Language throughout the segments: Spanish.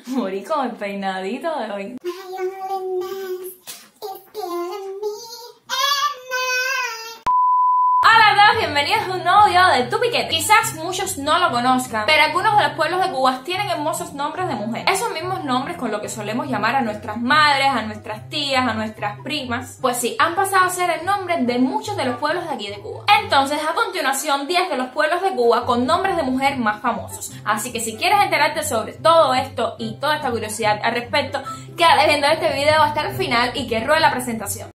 Morí con el peinadito de hoy. Hola a todos, bienvenidos a un nuevo video de Tu Piquete. Quizás muchos no lo conozcan, pero algunos de los pueblos de Cuba tienen hermosos nombres de mujer. Esos mismos nombres con los que solemos llamar a nuestras madres, a nuestras tías, a nuestras primas, pues sí, han pasado a ser el nombre de muchos de los pueblos de aquí de Cuba. Entonces, a continuación, 10 de los pueblos de Cuba con nombres de mujer más famosos. Así que si quieres enterarte sobre todo esto y toda esta curiosidad al respecto, quédate viendo este video hasta el final y que ruede la presentación.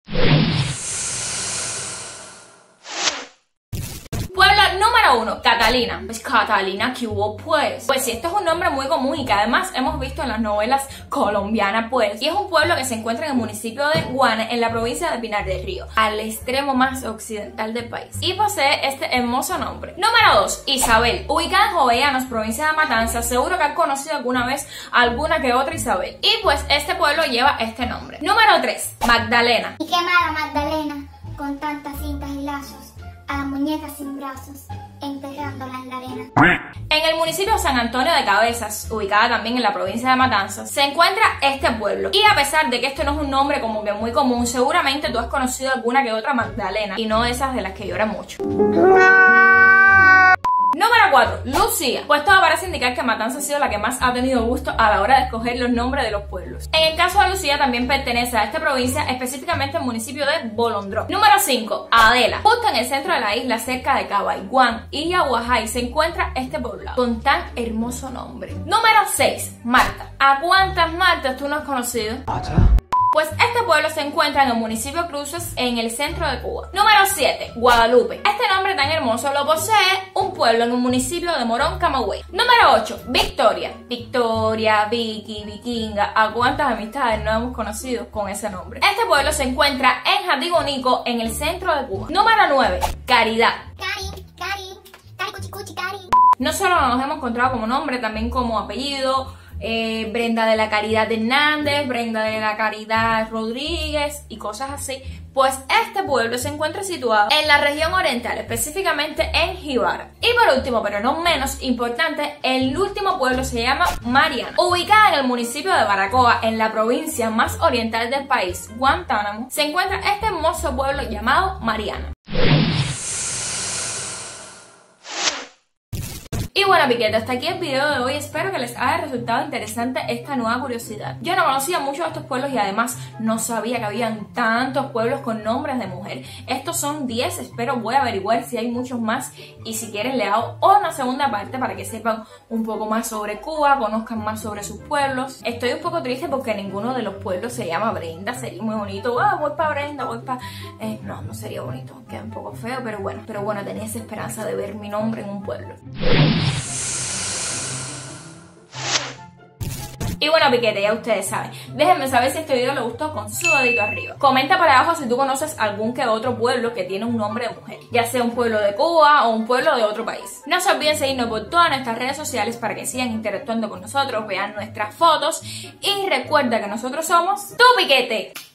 Número 1, Catalina. Pues Catalina, ¿qué hubo pues? Pues sí, esto es un nombre muy común y que además hemos visto en las novelas colombianas pues. Y es un pueblo que se encuentra en el municipio de Guane, en la provincia de Pinar del Río, al extremo más occidental del país. Y posee este hermoso nombre. Número 2, Isabel. Ubicada en Jovellanos, provincia de Matanzas, seguro que han conocido alguna vez alguna que otra Isabel. Y pues este pueblo lleva este nombre. Número 3, Magdalena. Y qué mala Magdalena, con tantas cintas y lazos, a la muñeca sin brazos, enterrándola en la arena. En el municipio de San Antonio de Cabezas, ubicada también en la provincia de Matanzas, se encuentra este pueblo. Y a pesar de que esto no es un nombre como que muy común, seguramente tú has conocido alguna que otra Magdalena, y no esas de las que lloran mucho. Número 4, Lucía. Pues todo parece indicar que Matanzas ha sido la que más ha tenido gusto a la hora de escoger los nombres de los pueblos. En el caso de Lucía también pertenece a esta provincia, específicamente al municipio de Bolondró. Número 5, Adela. Justo en el centro de la isla, cerca de Cabaiguán y Yaguajay, se encuentra este poblado con tan hermoso nombre. Número 6, Marta. ¿A cuántas Martas tú no has conocido? Pues este pueblo se encuentra en el municipio Cruces, en el centro de Cuba. Número 7, Guadalupe. Este nombre tan hermoso lo posee un pueblo en un municipio de Morón, Camagüey. Número 8, Victoria. Victoria, Vicky, Vikinga. ¿A cuántas amistades no hemos conocido con ese nombre? Este pueblo se encuentra en Jardín-Bonico, en el centro de Cuba. Número 9, Caridad. Cari, cuchicuchi, cari. No solo nos hemos encontrado como nombre, también como apellido. Brenda de la Caridad Hernández, Brenda de la Caridad Rodríguez y cosas así. Pues este pueblo se encuentra situado en la región oriental, específicamente en Jibara. Y por último, pero no menos importante, el último pueblo se llama Mariana. Ubicada en el municipio de Baracoa, en la provincia más oriental del país, Guantánamo, se encuentra este hermoso pueblo llamado Mariana. Y bueno, Piquete, hasta aquí el video de hoy. Espero que les haya resultado interesante esta nueva curiosidad. Yo no conocía mucho de estos pueblos y además no sabía que habían tantos pueblos con nombres de mujer. Estos son 10, espero voy a averiguar si hay muchos más y si quieren le hago una segunda parte para que sepan un poco más sobre Cuba, conozcan más sobre sus pueblos. Estoy un poco triste porque ninguno de los pueblos se llama Brenda, sería muy bonito. Voy para Brenda, voy para... no sería bonito, queda un poco feo, pero bueno, tenía esa esperanza de ver mi nombre en un pueblo. Y bueno, Piquete, ya ustedes saben, déjenme saber si este video les gustó con su dedito arriba. Comenta para abajo si tú conoces algún que otro pueblo que tiene un nombre de mujer, ya sea un pueblo de Cuba o un pueblo de otro país. No se olviden seguirnos por todas nuestras redes sociales para que sigan interactuando con nosotros, vean nuestras fotos y recuerda que nosotros somos Tu Piquete.